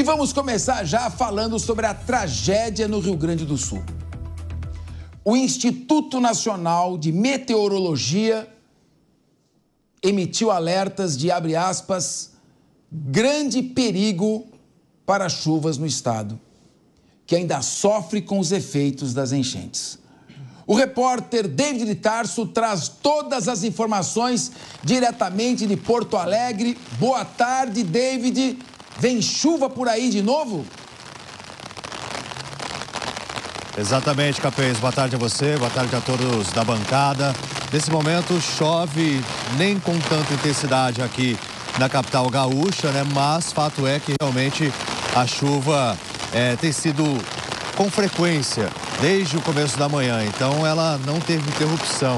E vamos começar já falando sobre a tragédia no Rio Grande do Sul. O Instituto Nacional de Meteorologia emitiu alertas de, abre aspas, grande perigo para chuvas no estado, que ainda sofre com os efeitos das enchentes. O repórter David de Tarso traz todas as informações diretamente de Porto Alegre. Boa tarde, David. Vem chuva por aí de novo? Exatamente, Capês. Boa tarde a você, boa tarde a todos da bancada. Nesse momento chove nem com tanta intensidade aqui na capital gaúcha, né? Mas fato é que realmente a chuva tem sido com frequência desde o começo da manhã, então ela não teve interrupção.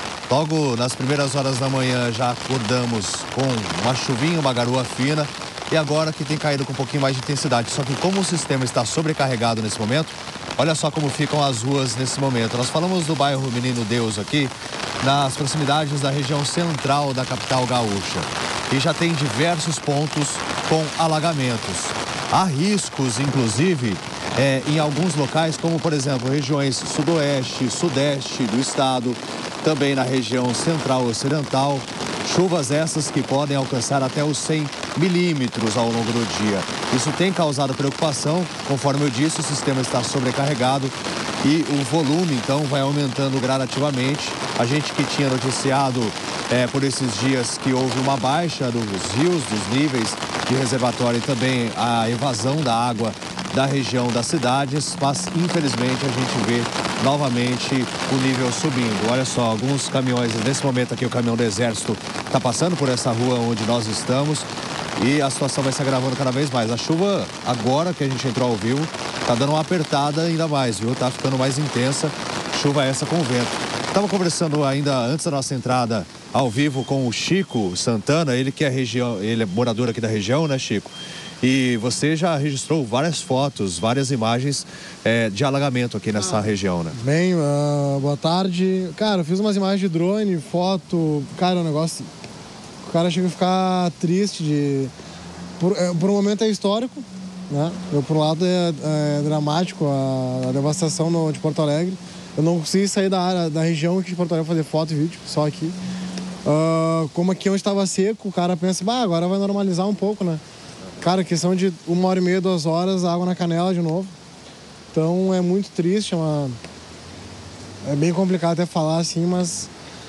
Logo nas primeiras horas da manhã já acordamos com uma chuvinha, uma garoa fina, e agora que tem caído com um pouquinho mais de intensidade. Só que como o sistema está sobrecarregado nesse momento, olha só como ficam as ruas nesse momento. Nós falamos do bairro Menino Deus aqui, nas proximidades da região central da capital gaúcha. E já tem diversos pontos com alagamentos. Há riscos, inclusive, em alguns locais, como por exemplo, regiões sudoeste, sudeste do estado, também na região central ocidental. Chuvas essas que podem alcançar até os 100 milímetros ao longo do dia. Isso tem causado preocupação, conforme eu disse, o sistema está sobrecarregado e o volume, então, vai aumentando gradativamente. A gente que tinha noticiado por esses dias que houve uma baixa dos rios, dos níveis de reservatório e também a evasão da água da região das cidades, mas infelizmente a gente vê novamente o nível subindo. Olha só, alguns caminhões, nesse momento aqui o caminhão do Exército está passando por essa rua onde nós estamos e a situação vai se agravando cada vez mais. A chuva, agora que a gente entrou ao vivo, está dando uma apertada ainda mais, viu? Tá ficando mais intensa, chuva essa com vento. Estava conversando ainda antes da nossa entrada ao vivo com o Chico Santana, ele que é ele é morador aqui da região, né, Chico? E você já registrou várias fotos, várias imagens de alagamento aqui nessa região, né? Bem, boa tarde. Cara, eu fiz umas imagens de drone, foto. Cara, o negócio... O cara chega a ficar triste por um momento é histórico, né? Por um lado é dramático a devastação de Porto Alegre. Eu não consegui sair da área, da região aqui de Porto Alegre fazer foto e vídeo, só aqui. Como aqui onde estava seco, o cara pensa, agora vai normalizar um pouco, né? Cara, questão de 1h30, 2 horas, água na canela de novo. Então é muito triste, é bem complicado até falar assim, mas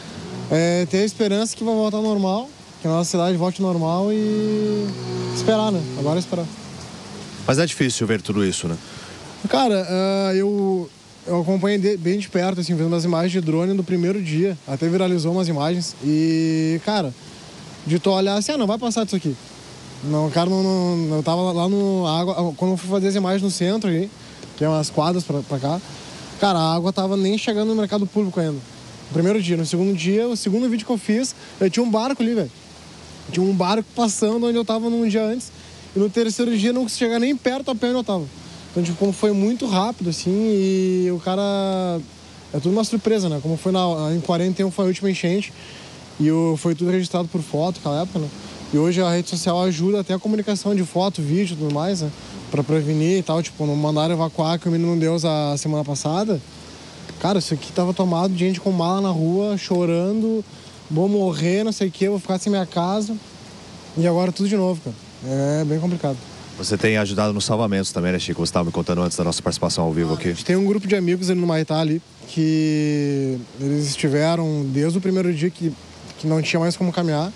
ter a esperança que vai voltar ao normal, que a nossa cidade volte ao normal e esperar, né? Agora é esperar. Mas é difícil ver tudo isso, né? Cara, eu acompanhei bem de perto, assim, vendo as imagens de drone do primeiro dia. Até viralizou umas imagens e, cara, de tu olhar assim, não vai passar disso aqui. Não, cara, eu tava lá no água, quando eu fui fazer as imagens no centro aí, que é umas quadras pra cá, cara, a água tava nem chegando no mercado público ainda. No primeiro dia. No segundo dia, o segundo vídeo que eu fiz, eu tinha um barco ali, velho. Tinha um barco passando onde eu tava num dia antes. E no terceiro dia não consegui chegar nem perto a pé onde eu tava. Então, tipo, como foi muito rápido, assim, e o cara... É tudo uma surpresa, né? Como foi em 41 foi a última enchente. E foi tudo registrado por foto naquela época, né? E hoje a rede social ajuda até a comunicação de foto, vídeo e tudo mais, né? Pra prevenir e tal. Tipo, não mandaram evacuar que o Menino Deus a semana passada. Cara, isso aqui tava tomado de gente com mala na rua, chorando. Vou morrer, não sei o quê, vou ficar sem minha casa. E agora tudo de novo, cara. É bem complicado. Você tem ajudado nos salvamentos também, né, Chico? Você estava me contando antes da nossa participação ao vivo aqui. A gente tem um grupo de amigos ali no Maitá ali, que eles estiveram desde o primeiro dia que não tinha mais como caminhar.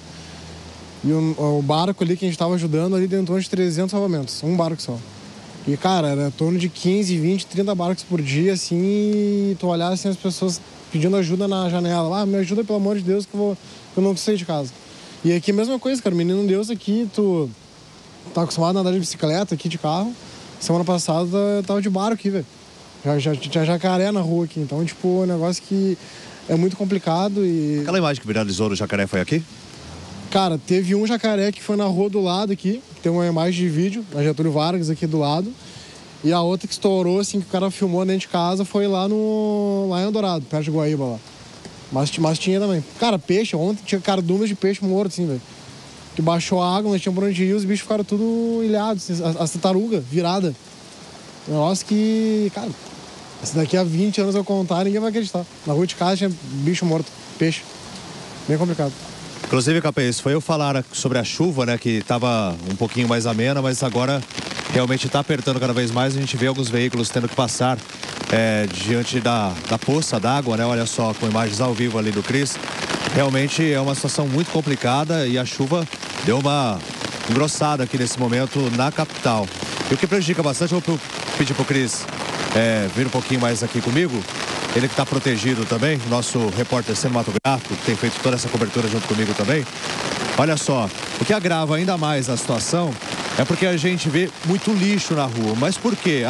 E o barco ali que a gente estava ajudando ali deu em torno de 300 salvamentos, um barco só. E, cara, era em torno de 15, 20, 30 barcos por dia, assim, e tu olhar assim as pessoas pedindo ajuda na janela. Me ajuda, pelo amor de Deus, que eu não sair de casa. E aqui a mesma coisa, cara, Menino Deus aqui, tu tá acostumado a andar de bicicleta aqui, de carro. Semana passada eu tava de barco aqui, velho. Já tinha jacaré na rua aqui, então, tipo, é um negócio que é muito complicado e... Aquela imagem que viralizou do jacaré foi aqui? Cara, teve um jacaré que foi na rua do lado aqui, tem uma imagem de vídeo, a Getúlio Vargas aqui do lado. E a outra que estourou, assim, que o cara filmou dentro de casa foi lá em Eldorado, perto de Guaíba lá. Mas tinha também. Cara, peixe, ontem tinha cardumes de peixe morto, assim, velho. que baixou a água, nós tínhamos por onde ir, os bichos ficaram tudo ilhados, as tartarugas viradas. Um negócio que, cara, se daqui a 20 anos eu contar, ninguém vai acreditar. Na rua de casa tinha bicho morto, peixe. Bem complicado. Inclusive, Capês, foi eu falar sobre a chuva, né, que estava um pouquinho mais amena, mas agora realmente está apertando cada vez mais. A gente vê alguns veículos tendo que passar diante da poça d'água, né? Olha só, com imagens ao vivo ali do Cris. Realmente é uma situação muito complicada e a chuva deu uma engrossada aqui nesse momento na capital. E o que prejudica bastante, eu vou pedir para o Cris vir um pouquinho mais aqui comigo. Ele que está protegido também, nosso repórter cinematográfico, que tem feito toda essa cobertura junto comigo também. Olha só, o que agrava ainda mais a situação é porque a gente vê muito lixo na rua. Mas por quê?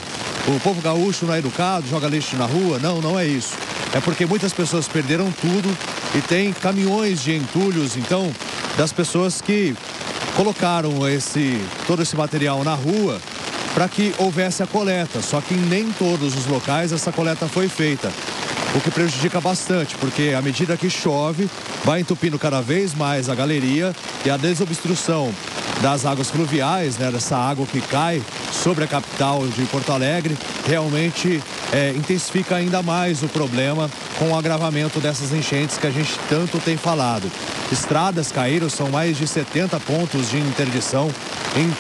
O povo gaúcho não é educado, joga lixo na rua? Não, não é isso. É porque muitas pessoas perderam tudo e tem caminhões de entulhos, então, das pessoas que colocaram todo esse material na rua para que houvesse a coleta. Só que em nem todos os locais essa coleta foi feita, o que prejudica bastante, porque à medida que chove, vai entupindo cada vez mais a galeria e a desobstrução das águas fluviais, né, dessa água que cai sobre a capital de Porto Alegre, realmente intensifica ainda mais o problema com o agravamento dessas enchentes que a gente tanto tem falado. Estradas caíram, são mais de 70 pontos de interdição em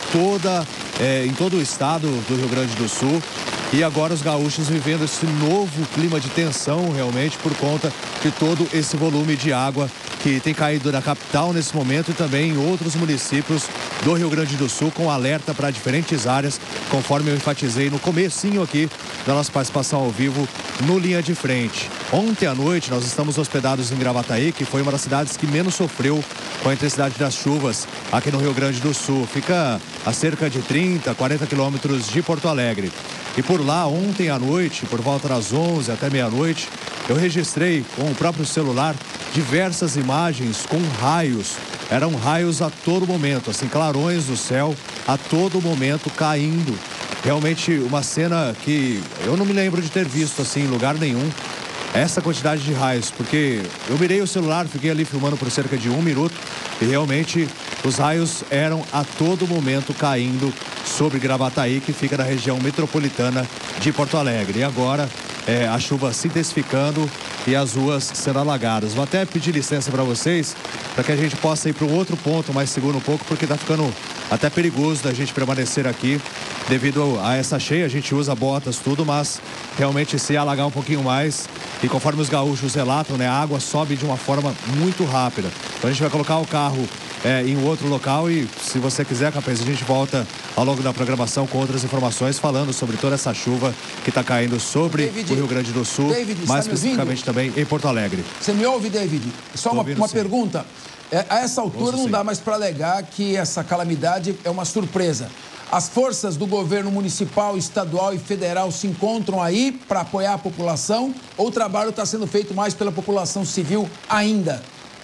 todo o estado do Rio Grande do Sul. E agora os gaúchos vivendo esse novo clima de tensão realmente por conta de todo esse volume de água que tem caído na capital nesse momento e também em outros municípios do Rio Grande do Sul, com alerta para diferentes áreas, conforme eu enfatizei no comecinho aqui da nossa participação ao vivo no Linha de Frente. Ontem à noite nós estamos hospedados em Gravataí, que foi uma das cidades que menos sofreu com a intensidade das chuvas aqui no Rio Grande do Sul. Fica a cerca de 30, 40 quilômetros de Porto Alegre. E por lá, ontem à noite, por volta das 11 até meia-noite, eu registrei com o próprio celular diversas imagens com raios. Eram raios a todo momento, assim, clarões do céu a todo momento caindo. Realmente uma cena que eu não me lembro de ter visto assim em lugar nenhum. Essa quantidade de raios, porque eu mirei o celular, fiquei ali filmando por cerca de 1 minuto e realmente os raios eram a todo momento caindo sobre Gravataí, que fica na região metropolitana de Porto Alegre. E agora a chuva se intensificando e as ruas sendo alagadas. Vou até pedir licença para vocês, para que a gente possa ir para um outro ponto mais seguro um pouco, porque está ficando até perigoso da gente permanecer aqui devido a essa cheia. A gente usa botas, tudo, mas realmente se alagar um pouquinho mais, e conforme os gaúchos relatam, né, a água sobe de uma forma muito rápida. Então a gente vai colocar o carro em outro local e, se você quiser, Capês, a gente volta ao longo da programação com outras informações falando sobre toda essa chuva que está caindo sobre o Rio Grande do Sul, mais especificamente também em Porto Alegre. Você me ouve, David? Só uma pergunta. A essa altura não dá mais para alegar que essa calamidade é uma surpresa. As forças do governo municipal, estadual e federal se encontram aí para apoiar a população, ou o trabalho está sendo feito mais pela população civil ainda?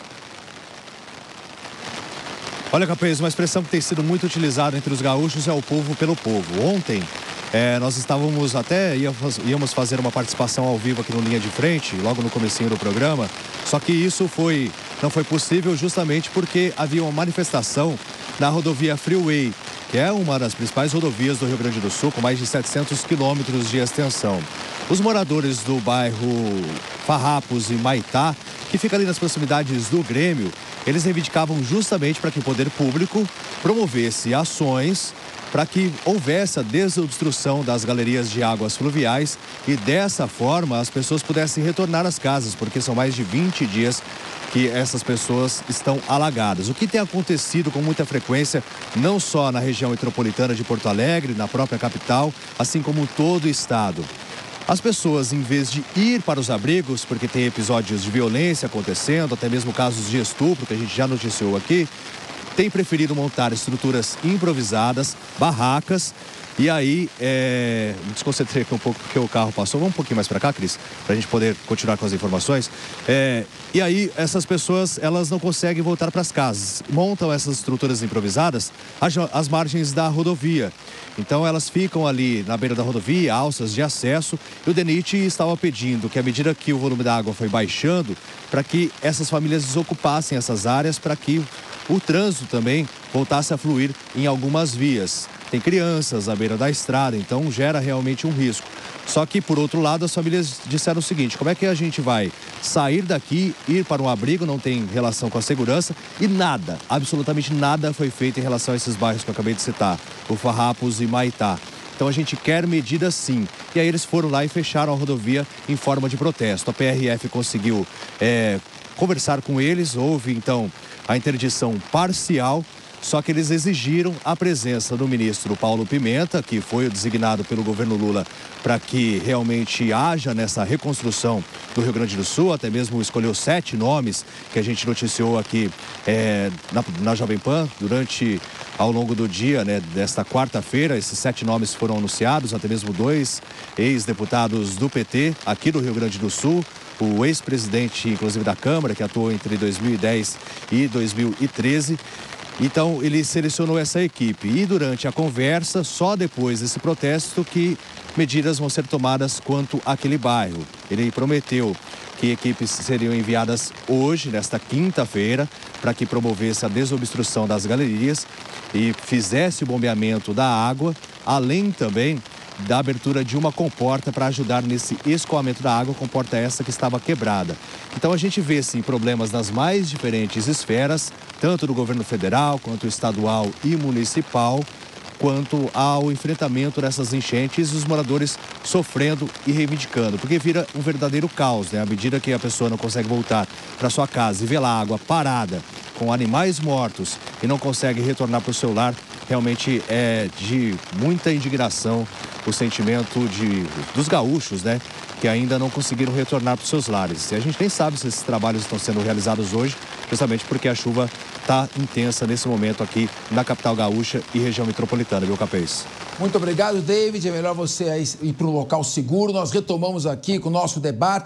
Olha, Capês, uma expressão que tem sido muito utilizada entre os gaúchos é o povo pelo povo. Ontem, nós estávamos íamos fazer uma participação ao vivo aqui no Linha de Frente, logo no comecinho do programa, só que isso não foi possível justamente porque havia uma manifestação na rodovia Freeway, que é uma das principais rodovias do Rio Grande do Sul, com mais de 700 quilômetros de extensão. Os moradores do bairro Farrapos e Maitá, que fica ali nas proximidades do Grêmio, eles reivindicavam justamente para que o poder público promovesse ações para que houvesse a desobstrução das galerias de águas fluviais e dessa forma as pessoas pudessem retornar às casas, porque são mais de 20 dias que essas pessoas estão alagadas. O que tem acontecido com muita frequência, não só na região metropolitana de Porto Alegre, na própria capital, assim como todo o estado. As pessoas, em vez de ir para os abrigos, porque tem episódios de violência acontecendo, até mesmo casos de estupro, que a gente já noticiou aqui, têm preferido montar estruturas improvisadas, barracas. E aí, me desconcentrei aqui um pouco porque o carro passou. Vamos um pouquinho mais para cá, Cris, para a gente poder continuar com as informações. E aí, essas pessoas, elas não conseguem voltar para as casas. Montam essas estruturas improvisadas às margens da rodovia. Então, elas ficam ali na beira da rodovia, alças de acesso. E o DENIT estava pedindo que, à medida que o volume da água foi baixando, para que essas famílias desocupassem essas áreas, para que o trânsito também voltasse a fluir em algumas vias. Tem crianças à beira da estrada, então gera realmente um risco. Só que, por outro lado, as famílias disseram o seguinte: como é que a gente vai sair daqui, ir para um abrigo, não tem relação com a segurança, e nada, absolutamente nada foi feito em relação a esses bairros que eu acabei de citar, o Farrapos e Maitá. Então a gente quer medidas sim. E aí eles foram lá e fecharam a rodovia em forma de protesto. A PRF conseguiu conversar com eles, houve então a interdição parcial. Só que eles exigiram a presença do ministro Paulo Pimenta, que foi o designado pelo governo Lula para que realmente haja nessa reconstrução do Rio Grande do Sul. Até mesmo escolheu 7 nomes que a gente noticiou aqui na Jovem Pan ao longo do dia, né, desta quarta-feira. Esses 7 nomes foram anunciados, até mesmo 2 ex-deputados do PT aqui do Rio Grande do Sul. O ex-presidente, inclusive, da Câmara, que atuou entre 2010 e 2013. Então, ele selecionou essa equipe e durante a conversa, só depois desse protesto, que medidas vão ser tomadas quanto àquele bairro. Ele prometeu que equipes seriam enviadas hoje, nesta quinta-feira, para que promovesse a desobstrução das galerias e fizesse o bombeamento da água, além também da abertura de uma comporta para ajudar nesse escoamento da água, comporta essa que estava quebrada. Então a gente vê sim problemas nas mais diferentes esferas, tanto do governo federal, quanto estadual e municipal, quanto ao enfrentamento dessas enchentes e os moradores sofrendo e reivindicando, porque vira um verdadeiro caos, né? À medida que a pessoa não consegue voltar para sua casa e vê lá a água parada, com animais mortos e não consegue retornar para o seu lar, realmente é de muita indignação o sentimento dos gaúchos, né? Que ainda não conseguiram retornar para os seus lares. E a gente nem sabe se esses trabalhos estão sendo realizados hoje, justamente porque a chuva está intensa nesse momento aqui na capital gaúcha e região metropolitana, viu, Capês? Muito obrigado, David. É melhor você ir para um local seguro. Nós retomamos aqui com o nosso debate.